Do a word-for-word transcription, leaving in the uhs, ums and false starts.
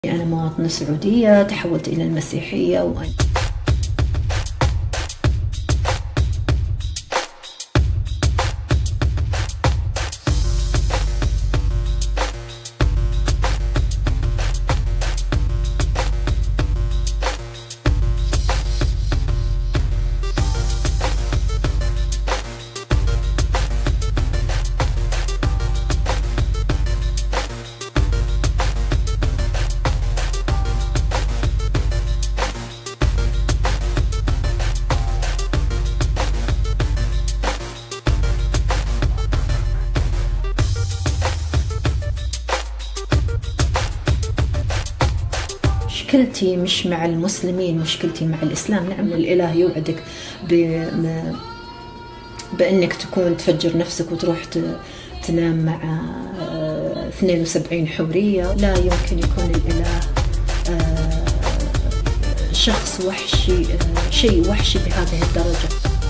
أنا مواطنة سعودية تحولت إلى المسيحية و مشكلتي مش مع المسلمين، مشكلتي مع الإسلام. نعم، الإله يوعدك بأنك تكون تفجر نفسك وتروح تنام مع اثنين وسبعين حورية. لا يمكن يكون الإله شخص وحشي، شيء وحشي بهذه الدرجة.